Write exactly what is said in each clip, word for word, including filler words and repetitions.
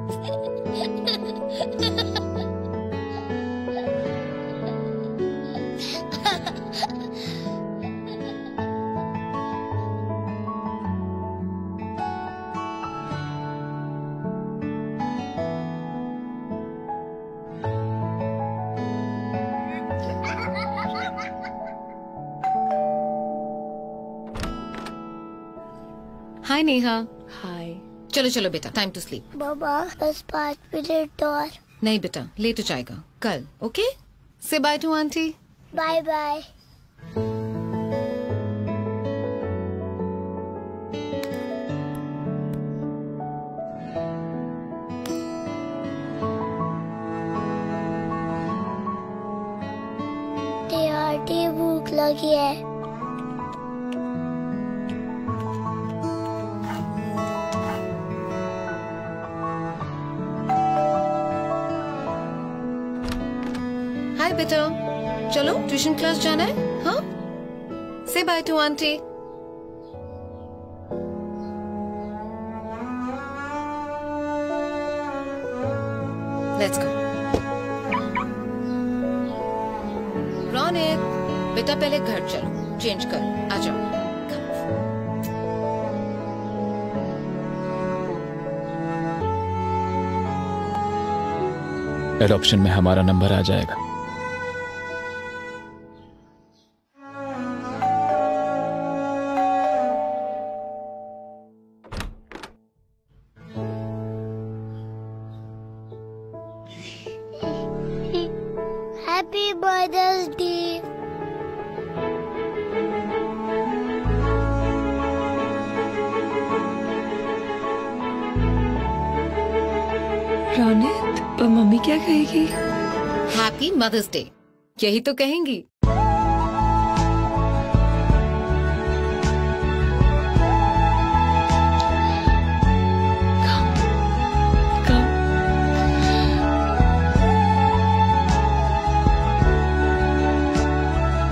हाय नेहा। हाय। चलो चलो बेटा, टाइम टू स्लीप। बाबा बस पाँच मिनट और। नहीं बेटा, लेट हो जाएगा कल। Okay, say bye to aunty. Bye bye. Aunty भूख लगी है। हाय बेटा, चलो ट्यूशन क्लास जाना है। हाँ, say bye to aunty. Let's go. Raunak बेटा, पहले घर चलो, चेंज करो, आ जाओ। एडॉप्शन में हमारा नंबर आ जाएगा। Happy mother's day. रौनक, तो मम्मी क्या कहेगी? हैप्पी मदर्स डे, यही तो कहेंगी।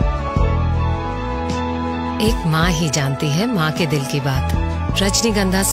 एक माँ ही जानती है माँ के दिल की बात। रजनीगंधा